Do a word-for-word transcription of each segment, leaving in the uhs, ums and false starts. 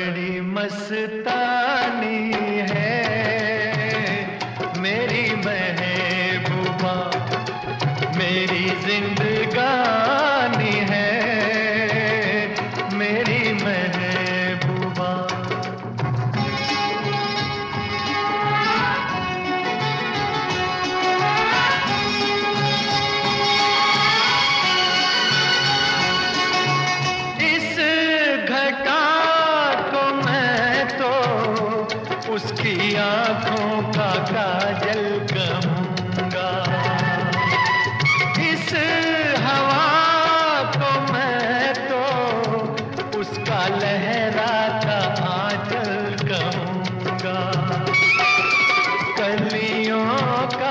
बड़ी मस्तानी है मेरी महबूबा, मेरी जिंदगानी है मेरी महबूबा। इस घटा को मैं तो उसकी आंखों का काजल कहूँगा, इस हवा को मैं तो उसका लहराता आंचल कहूँगा। कलियों का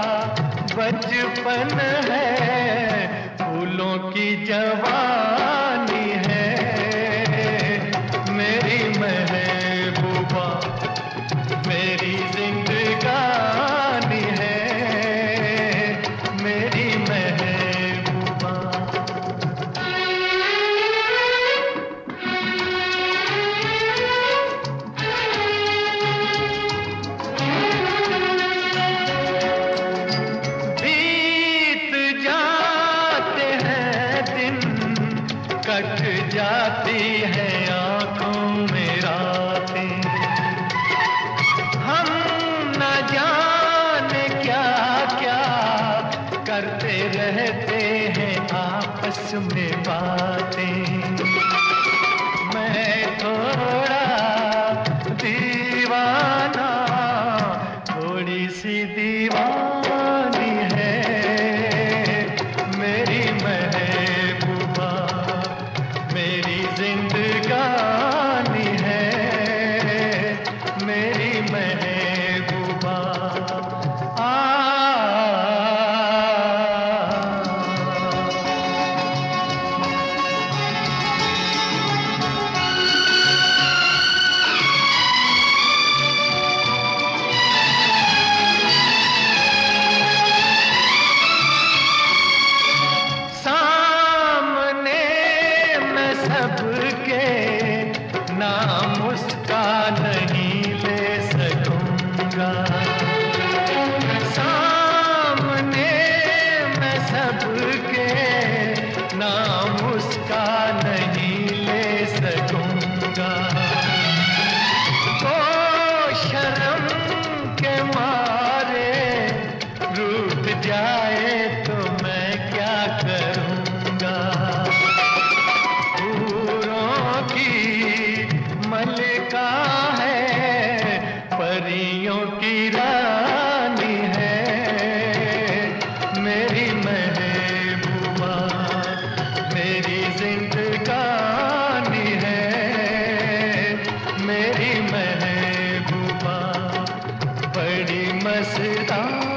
बचपन है, फूलों की जवानी है मेरी महबूबा, मेरी जिंदगानी है मेरी महबूबा। बीत जाते हैं दिन, कट जाती है आंखों में रातें, हम न जाने क्या क्या करते रहते हैं आपस में बातें। मैं थोड़ा दीवाना, थोड़ी सी दीवानी है मेरी महबूबा, मेरी जिंदगानी है मेरी महबूबा। आ सामने मैं सबके नाम उसका नहीं ले सकूंगा, सामने मैं सबके नाम उसका नहीं ले सकूंगा। तो शर्म के मारे रूठ जाए तो मैं क्या करूंगा। हूरों की मलिका है, परियों की रानी है मेरी महबूबा, मेरी जिंदगानी है मेरी महबूबा, बड़ी मस्तानी